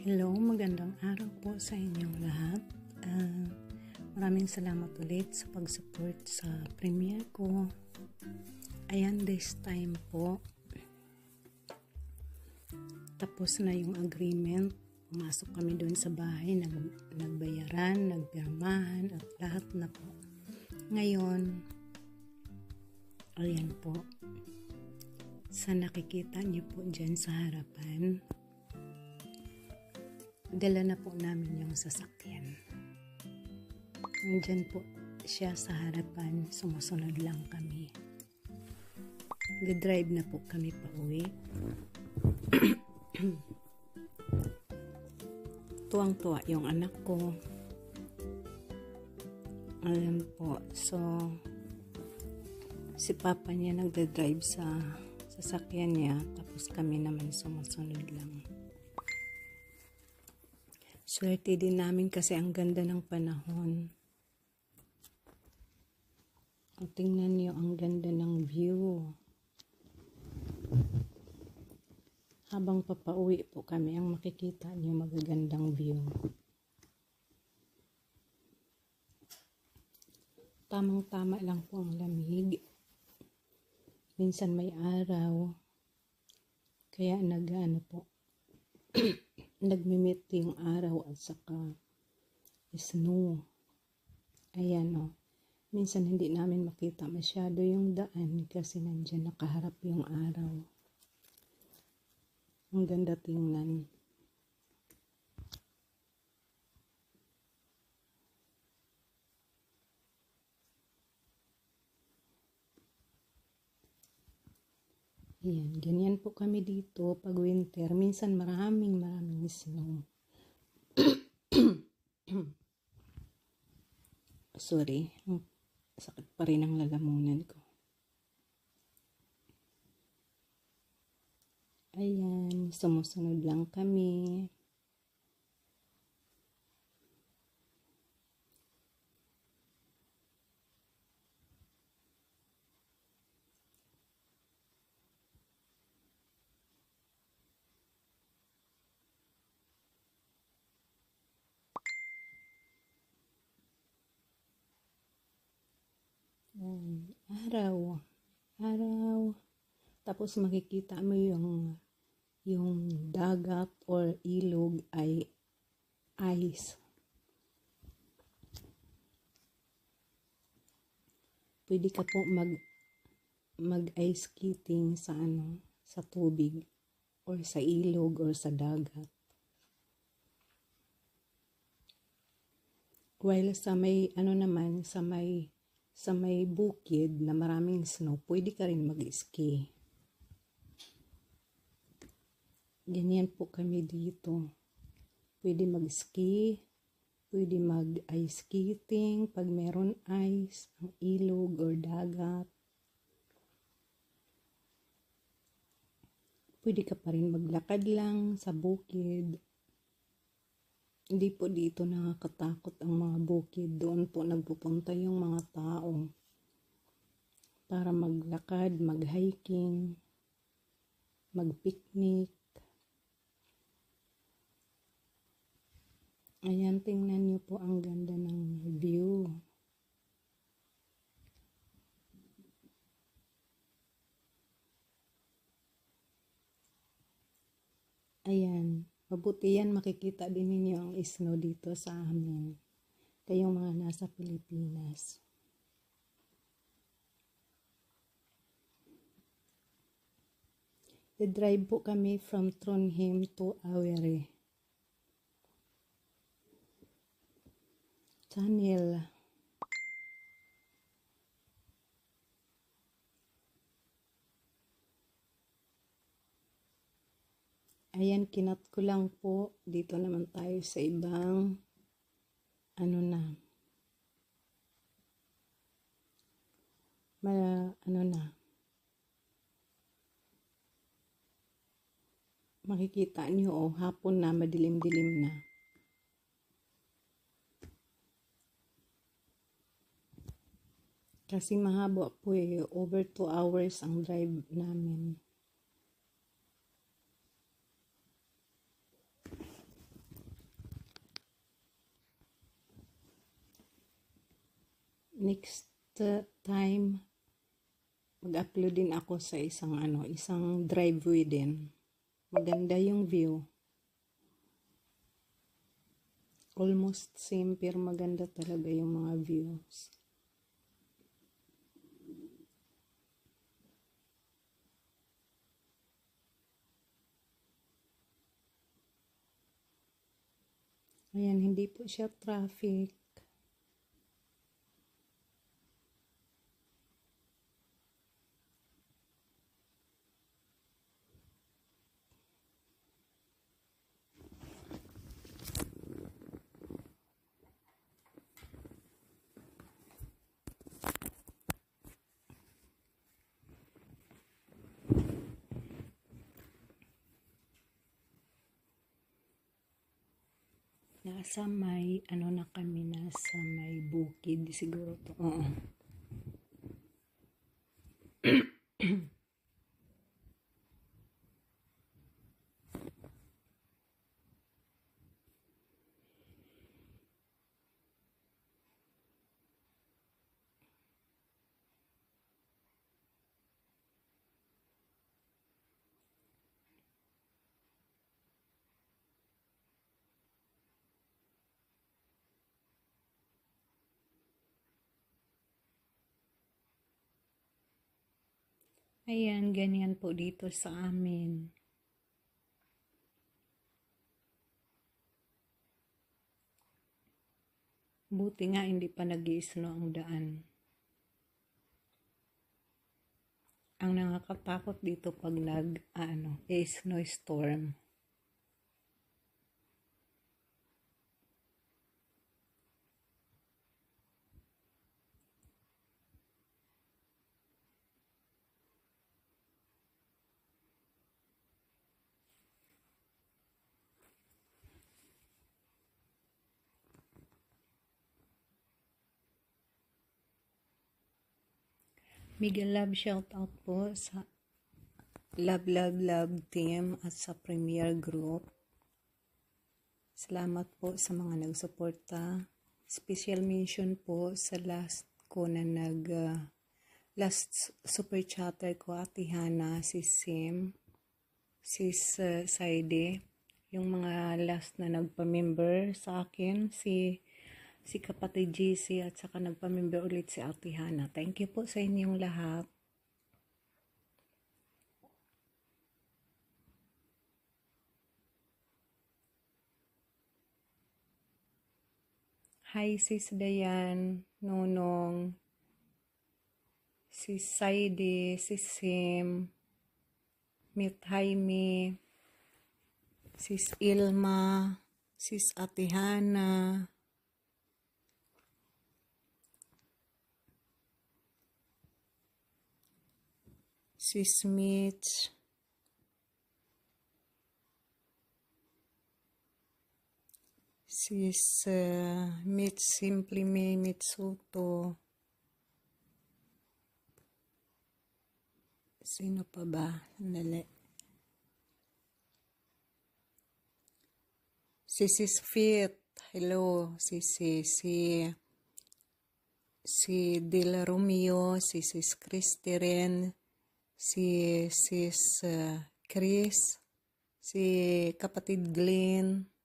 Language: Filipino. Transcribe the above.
Hello, magandang araw po sa inyong lahat. Maraming salamat ulit sa pag-support sa premiere ko. Ayan, this time po, tapos na yung agreement. Pumasok kami doon sa bahay, nagbayaran, nagpirmahan, at lahat na po. Ngayon, ayan po, sa nakikita niyo po dyan sa harapan, dala na po namin yung sasakyan. Nandyan po siya sa harapan, sumusunod lang kami. Nag-drive na po kami pa uwi. Tuwang-tuwa yung anak ko. Alam po, so si papa niya nagda-drive sa sasakyan niya, tapos kami naman sumusunod lang. Swerte din namin kasi ang ganda ng panahon. Tingnan niyo ang ganda ng view. Habang papauwi po kami, ang makikita niyo magagandang view. Tamang-tama lang po ang lamig. Minsan may araw. Kaya nag-ano po. Nagmimit yung araw at saka snow. Ayan o. Minsan hindi namin makita masyado yung daan kasi nandyan nakaharap yung araw. Ang ganda tingnan. Ayan, ganyan po kami dito pag winter. Minsan maraming snow. Sorry, sakit pa rin ang lalamunan ko. Ayan, sumusunod lang kami. Araw. Tapos makikita mo yung dagat or ilog ay ice. Pwede ka po mag-ice skating sa tubig or sa ilog or sa dagat. While sa may bukid na maraming snow, pwede ka rin mag-ski. Ganyan po kami dito. Pwede mag-ski, pwede mag-ice skating pag meron ice, ang ilog or dagat. Pwede ka pa rin maglakad lang sa bukid. Hindi po dito nakakatakot ang mga bukid. Doon po nagpupunta yung mga tao para maglakad, mag-hiking, mag-picnic. Ayan, tingnan niyo po ang ganda ng view. Ayan. Mabuti yan, makikita din ninyo ang snow dito sa amin. Kayong mga nasa Pilipinas. I-drive po kami from Trondheim to Aure. Channel. Ayan, kinat ko lang po. Dito naman tayo sa ibang makikita nyo hapon na, madilim-dilim na. Kasi mahaba po over 2 hours ang drive namin. next time mag-upload din ako sa isang driveway din. Maganda yung view. Almost same pero maganda talaga yung mga views. Ayan, hindi po siya traffic. Nasa may, na kami, nasa may bukid siguro to. Oo. Ayan, ganyan po dito sa amin. Buti nga hindi pa nag-i-snow ang daan. Ang nakakatakot dito pag snowstorm. Mega love shout out po sa love team at sa Premier Group. Salamat po sa mga nagsuporta. Special mention po sa last ko na last super chatter ko, Ate Hana, si Sim, sis Saide, yung mga last na nagpa-member sa akin, si kapatid GC at saka nagpa-member ulit si Ate Hana. Thank you po sa inyong lahat. Hi sis Dayan, Nonong, sis Saide, sis Sim, Mit Jaime, sis Ilma, sis Ate Hana, sis Mitch, sis Mitch Simply May Mitsuto. Sino pa ba? Sandali. Sis Fit. Hello. Si Dila Romeo, si Sis Christy Ren, si Sis Chris, si kapatid Glenn,